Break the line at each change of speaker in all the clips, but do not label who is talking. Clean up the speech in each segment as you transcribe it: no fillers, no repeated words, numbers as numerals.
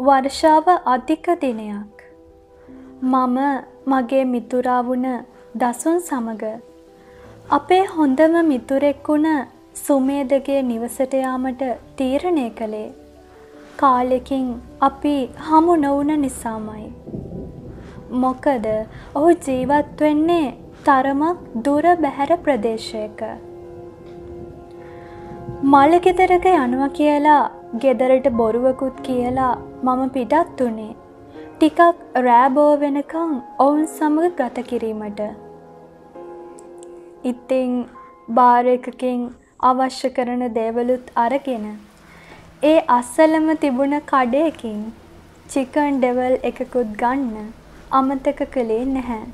වර්ෂාව අධික දිනයක්. මම මගේ මිතුරා වුණ දසුන් සමග අපේ හොඳම මිතුරෙක් වුණ සුමේදගේ නිවසට යාමට තීරණය කළේ කාලෙකින් අපි හමු නොවුන නිසාමයි. මොකද ඔහු ජීවත් වෙන්නේ තරමක් දුර බැහැර ප්‍රදේශයක. මළගෙදරක යනවා කියලා ගෙදරට බොරුවකුත් කියලා මම පිටත් වුණේ ටිකක් රෑබෝ වෙනකන් ඔවුන් සමග ගත කිරීමට. ඉතින් බාර් එකකින් අවශ්‍ය කරන දේවලුත් අරගෙන ඒ අස්සලම තිබුණ කඩේකින් චිකන් ඩෙවල් එකකුත් ගන්න අමතක කළේ නැහැ.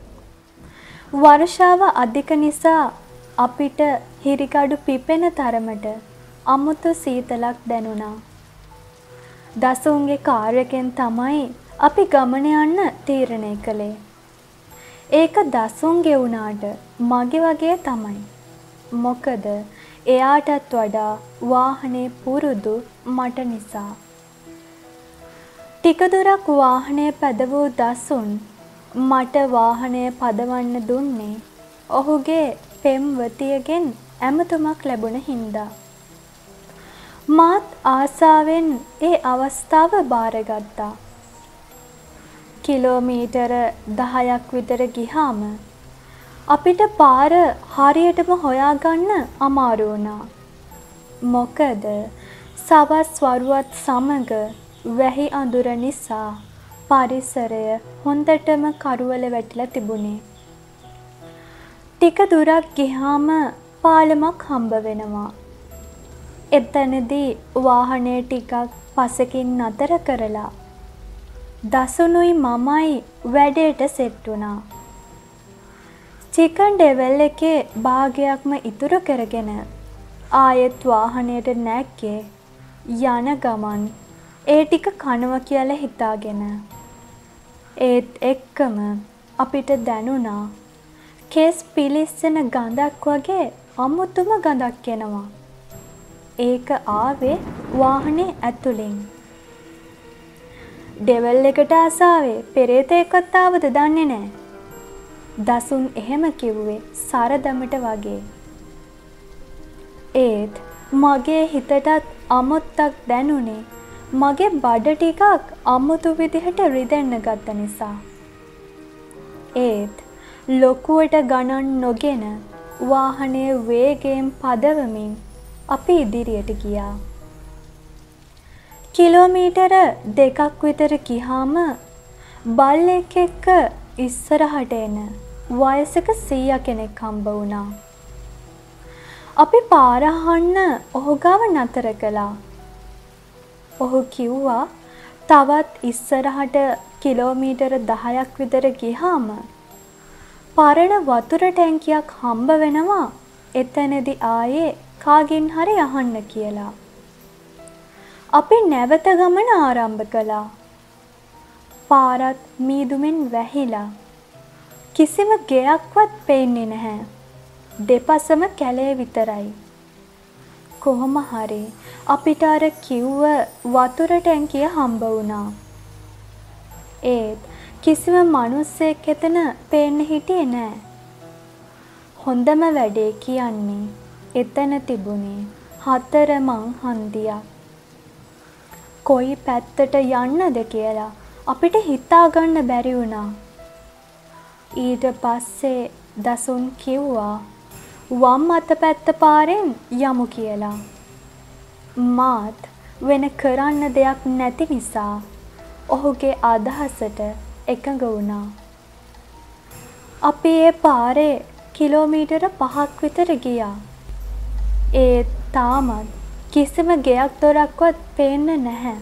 වර්ෂාව අධික නිසා අපිට හිරිකඩු පිපෙන තරමට අමුතු සීතලක් දැනුණා. දසුන්ගේ කාර් එකෙන් තමයි අපි ගමන යන්න තීරණය කළේ. ඒක දසුන්ගේ වුණාට මගේ වගේ තමයි. මොකද එයාටත් වඩා වාහනේ පුරුදු මට නිසා. ටික දුරක් වාහනය පැදවූ දසුන් මට වාහනය පදවන්න දුන්නේ ඔහුගේ පෙම්වතියගෙන් ඇමතුමක් ලැබුණ හින්දා. මාත් ආසාවෙන් ඒ අවස්ථාව බාරගත්තා. කිලෝමීටර 10ක් විතර ගිහාම අපිට පාර හරියටම හොයාගන්න අමාරු වුණා. මොකද සවස් වරුවත් සමග වැහි අඳුර නිසා පරිසරය හොඳටම කරුවල වැටිලා තිබුණේ. ටික දුරක් ගියාම පාලමක් හම්බ වෙනවා. එතනදී වාහනය ටිකක් පසකින් නතර කරලා දසුනුයි මමයි වැඩේට සෙට් වුණා. චිකන් ඩෙවල් එකේ භාගයක්ම ඉතුරු කරගෙන ආයෙත් වාහනයට නැග්ගේ යන ගමන් ඒ ටික කනවා කියලා හිතාගෙන. ඒත් එක්කම අපිට දැනුණා කේස් පිලිස්සෙන ගඳක් වගේ අමුතුම ගඳක් එනවා. ඒක ආවේ වාහනේ ඇතුලෙන්. ඩෙවල් එකට ආසාවේ පෙරේතෙක්වත් ආවද දන්නේ නැහැ. දසුන් එහෙම කිව්වේ සරදමට වගේ. ඒත් මගේ හිතටත් අමුත්තක් දැනුනේ මගේ බඩ ටිකක් අමුතු විදිහට රිදෙන්න ගත්ත නිසා. ඒත් ලොකුවට ගණන් නොගෙන වාහනයේ වේගයෙන් පදවමින් අපි ඉදිරියට ගියා. කිලෝමීටර 2ක් විතර ගියාම බල්ලෙක් එක්ක ඉස්සරහට එන වයසක සීයා කෙනෙක් හම්බ වුණා. අපි පාර අහන්න ඔහු ගාව නතර කළා. ඔහු කිව්වා තවත් ඉස්සරහට කිලෝමීටර 10ක් විතර ගියාම පරණ වතුර ටැංකියක් හම්බ වෙනවා. එතනදී ආයේ කාගෙන් හරි අහන්න කියලා. අපි නැවත ගමන ආරම්භ කළා. පාරත් මීදුමෙන් වැහිලා කිසිම ගෙයක්වත් පේන්නේ නැහැ. දෙපසම කැලේ විතරයි. කොහොම හරි අපිට අර කිව්ව වතුර ටැංකිය හම්බ වුණා. ඒත් කිසිම මිනිස්සෙක් එතන පේන්න හිටියේ නැහැ. හොඳම වැඩේ කියන්නේ එතන තිබුණේ 4 මං හන්දියක්. කොයි පැත්තට යන්නද කියලා අපිට හිතා ගන්න බැරි වුණා. ඊට පස්සේ දසුන් කිව්වා වම් අතපැත්ත පාරෙන් යමු කියලා. මාත් වෙන කරන්න දෙයක් නැති නිසා ඔහුගේ අදහසට එකඟ වුණා. අපි ඒ පාරේ කිලෝමීටර 5ක් විතර ගියා. ඒත් තාමත් කිසිම ගෙයක් දොරක්වත් පේන්නේ නැහැ.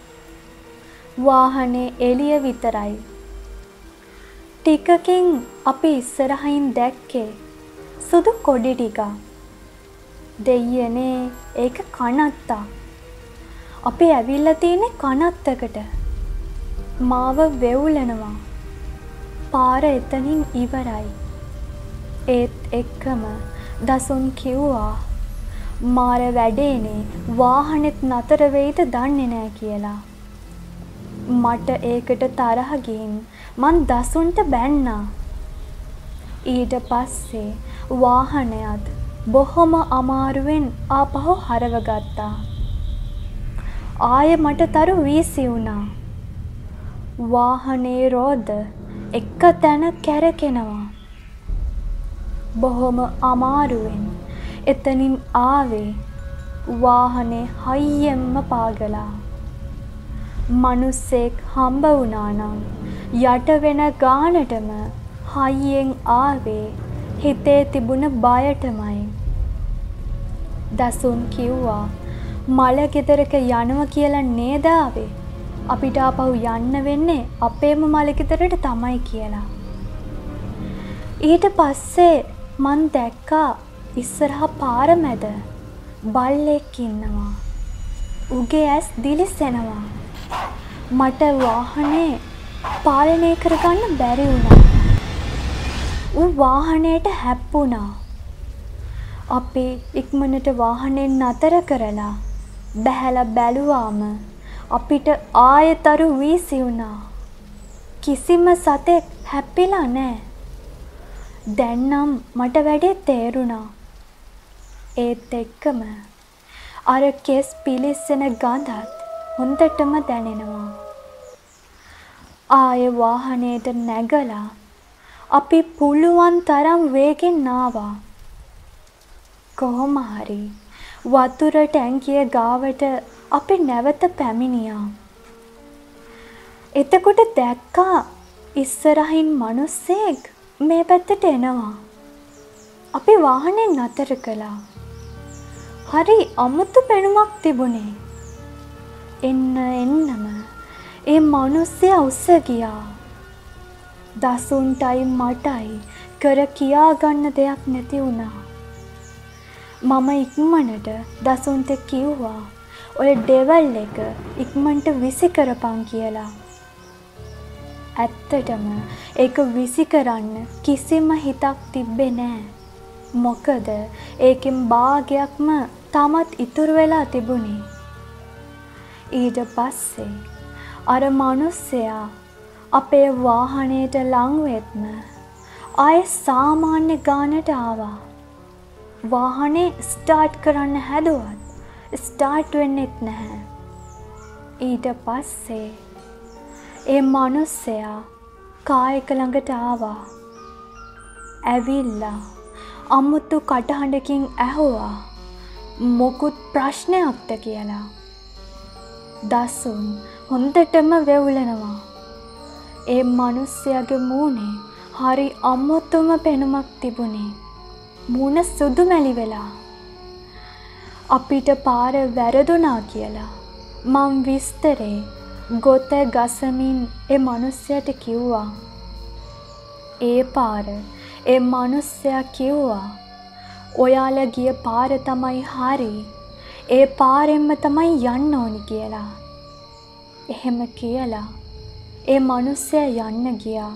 වාහනේ එළිය විතරයි. ටිකකින් අපි ඉස්සරහින් දැක්කේ සුදු කොඩි ටිකක්. දෙයියනේ ඒක කනත්තා. අපි ඇවිල්ලා තියෙන්නේ කනත්තකට. මාව වෙවුලනවා. පාර එතනින් ඉවරයි. ඒත් එක්කම දසුන් කිව්වා මාර වැඩේනේ වාහනෙත් නතර වෙයිද දන්නේ නැහැ කියලා. මට ඒකට තරහ ගින් මං දසුන්ට බැන්නා. ඊට පස්සේ වාහනයත් බොහොම අමාරුවෙන් ආපහු හරවගත්තා. ආයෙ මට තරු වීසි වුණා. වාහනේ රෝද එක තැන කැරකෙනවා. බොහොම අමාරුවෙන් එතනින් ආවේ. වාහනේ හයියෙන්ම පාගලා. මනුස්සෙක් හම්බ වුණා නම් යට වෙන ගානටම හයියෙන් ආවේ හිතේ තිබුණ බයටමයි. දසුන් කිව්වා මල ගෙදරක යනවා කියලා නේද ආවේ. අපිට ආපහු යන්න වෙන්නේ අපේම මල ගෙදරට තමයි කියලා. ඊට පස්සේ මං දැක්කා ඉස්සරහා පාර මැද බල්ලෙක් ඉන්නවා. උගේ ඇස් දිලිසෙනවා. මට වාහනේ පාලනය කරගන්න බැරි වුණා. ඌ වාහනේට හැප්පුණා. අපි ඉක්මනට වාහනේ නතර කරලා බැහැලා බැලුවාම අපිට ආයෙතරු වීසි වුණා. කිසිම සතෙක් හැප්පිලා නැහැ. දැන් නම් මට වැඩේ තේරුණා. ඒත් එක්කම අර කෙස් පිලිස්සෙන ගඳත් හොඳටම දැනෙනවා. ආයෙ වාහනේට නැගලා අපි පුළුවන් තරම් වේගෙන් ආවා. කොහොම හරි වතුර ටැංකිය ගාවට අපි නැවත පැමිණියා. එතකොට දැක්කා ඉස්සරහින් මිනිස්සෙක් මේ පැත්තට එනවා. අපි වාහනේ නතර කළා. හරි අමුතු පෙනුමක් තිබුණේ. එන්නම ඒ මිනිස්සයා උස්ස ගියා. දසුන්ටයි මටයි කර කියා ගන්න දෙයක් නැති වුණා. මම ඉක්මනට දසුන්ට කිව්වා ඔය ඩෙවල් එක ඉක්මනට විසි කරපන් කියලා. ඇත්තටම ඒක විසි කරන්න කිසිම හිතක් තිබ්බේ නෑ. මොකද ඒකෙන් භාගයක්ම තමත් ඉතුරු වෙලා තිබුණේ. ඊට පස්සේ අර මිනිස්සයා අපේ වාහනේට ලං වෙත්ම ආයෙ සාමාන්‍ය ගානට ආවා. වාහනේ ස්ටාර්ට් කරන්න හැදුවත් ස්ටාර්ට් වෙන්නෙත් නැහැ. ඊට පස්සේ ඒ මිනිස්සයා කායක ළඟට ආවා. ඇවිල්ලා අමුතු කටහඬකින් ඇහුවා මොකුත් ප්‍රශ්නයක්ද කියලා. දසුන් හොඳටම වෙවුලනවා. ඒ මිනිස්සයාගේ මූණේ හරි අමුතුම පෙනුමක් තිබුණේ. මූණ සුදු මැලි වෙලා. අපිට පාර වැරදුනා කියලා මං විස්තරේ ගොත ගසමින් ඒ මිනිස්සයාට කිව්වා. ඒ පාර ඒ මිනිස්සයා කිව්වා ඔයාලා ගිය පාර තමයි හරි. ඒ පාරෙන්ම තමයි යන්න ඕනි කියලා. එහෙම කියලා ඒ මිනිස්සයා යන්න ගියා.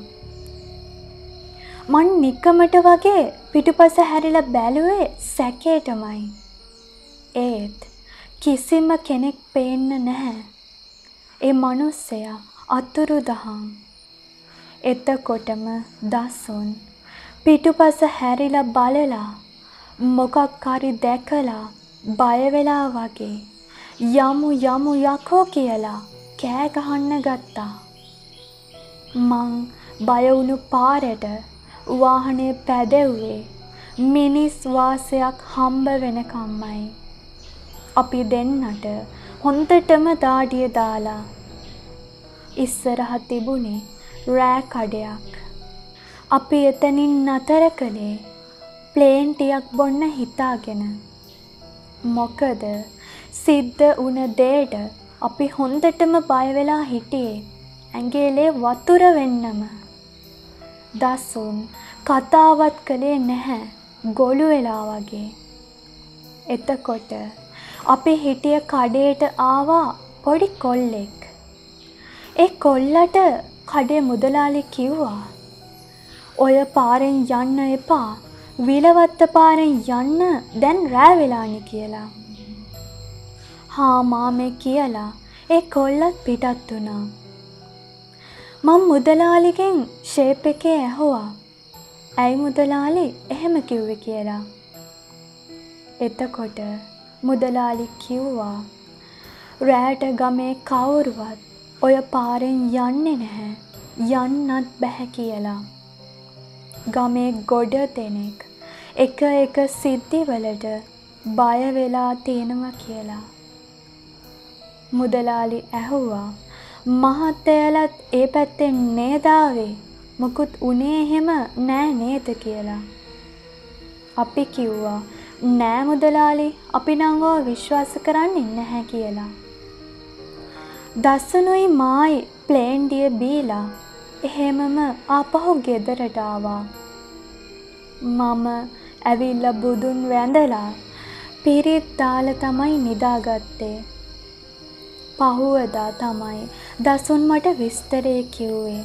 මං නිකමට වගේ පිටුපස හැරිලා බැලුවේ සැකේටමයි. ඒත් කිසිම කෙනෙක් පේන්න නැහැ. ඒ මිනිස්සයා අතුරුදහන්. එතකොටම දසුන් පිටුපස හැරිලා බලලා මොකක් හරි දැකලා බය වෙලා වගේ යමු යකෝ කියලා කෑ ගහන්න ගත්තා. මං බය වුණු පාරට වාහනේ පැදෙව්වේ මිනිස් වාසයක් හම්බ වෙනකම්මයි. අපි දෙන්නට හොඳටම දාඩිය දාලා. ඉස්සරහ තිබුණේ රෑ කඩයක්. අපි එතනින් නතර කළේ ප්ලේන් ටියක් බොන්න හිතාගෙන. මොකද සිද්ධ වුණ දෙයට අපි හොඳටම බය වෙලා හිටියේ ඇඟිලේ වතුර වෙන්නම. දසුන් කතාවත් කළේ නැහැ ගොළු වෙලා වගේ. එතකොට අපි හිටිය කඩේට ආවා පොඩි කොල්ලෙක්. ඒ කොල්ලට කඩේ මුදලාලි කිව්වා ඔය පාරෙන් යන්න එපා. විලවත්ත පාරෙන් යන්න දැන් රෑ වෙලානේ කියලා. හා මාමේ කියලා ඒ කොල්ලත් පිටත් වුණා. මම මුදලාලිගෙන් ෂේප් එකේ ඇහුවා. ඇයි මුදලාලි එහෙම කිව්වේ කියලා. එතකොට මුදලාලි කිව්වා රෑට ගමේ කවුරුවත් ඔය පාරෙන් යන්නේ නැහැ. යන්නත් බැහැ කියලා. ගමේ ගොඩ දෙනෙක් එක එක සිද්ධිවලට බය වෙලා තියෙනවා කියලා. මුදලාලි ඇහුවා මහත්තයාලත් ඒ පැත්තෙන් නේද ආවේ? මොකුත් උනේ එහෙම නෑ නේද කියලා. අපි කිව්වා නෑ මුදලාලි අපි නම් ඔය විශ්වාස කරන්නේ නැහැ කියලා. දස්සනුයි මායි ප්ලේන් දිය බීලා එහෙමම ආපහු ගෙදරට ආවා. මම ඇවිල්ලා බුදුන් වැඳලා පිරිත් දාලා තමයි නිදාගත්තේ. පහුවදා තමයි දසුන් මට විස්තරේ කිව්වේ.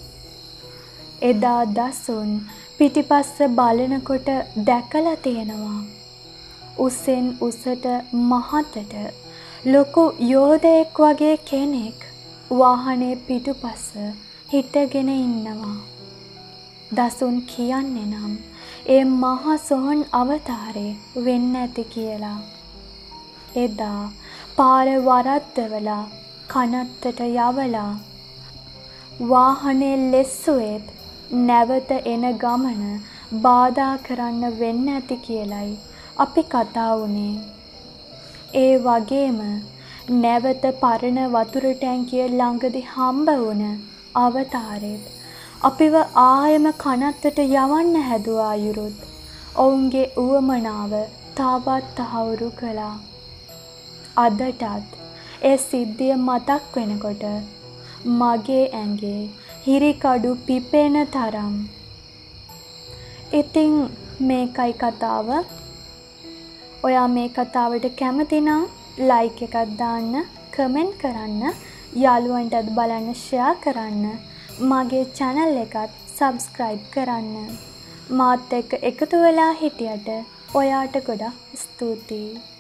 එදා දසුන් පිටිපස්ස බලනකොට දැකලා තියෙනවා. උසෙන් උසට මහතට ලොකු යෝධයෙක් වගේ කෙනෙක් වාහනේ පිටුපස්ස හිටගෙන ඉන්නවා. දසුන් කියන්නේ නම් ඒ මහා සොහොන් අවතාරේ වෙන්න ඇති කියලා. එදා පාර වරද්දවලා කනත්තට යවලා වාහනේ ලෙස්සුවේත් නැවත එන ගමන බාධා කරන්න වෙන්න ඇති කියලයි අපි කතා වුණේ. ඒ වගේම නැවත පරණ වතුර ටැංකිය ළඟදී හම්බ වුණ අවතාරෙත් අපිව ආයෙම කනත්තට යවන්න හැදුවා අයුරුත් ඔවුන්ගේ උවමනාව තාවත් තහවුරු කළා. අදටත් ඒ සිද්ධිය මතක් වෙනකොට මගේ ඇඟේ හිරිකඩු පිපෙන තරම්. ඉතින් මේකයි කතාව. ඔයා මේ කතාවට කැමති නම් ලයික් එකක් දාන්න, කමෙන්ට් කරන්න, යාළුවන්ටත් බලන්න ෂෙයා කරන්න, මගේ channel එකත් subscribe කරන්න. මාත් එක්ක එකතු වෙලා හිටියට ඔයාට ගොඩක් ස්තුතියි.